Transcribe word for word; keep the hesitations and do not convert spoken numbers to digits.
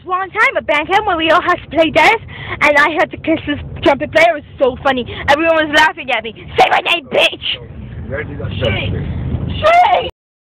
one time at Bankham when we all had to play darts, and I had to kiss this trumpet player. It was so funny. Everyone was laughing at me. Say my name, bitch! Where did that Shit! go? Shit!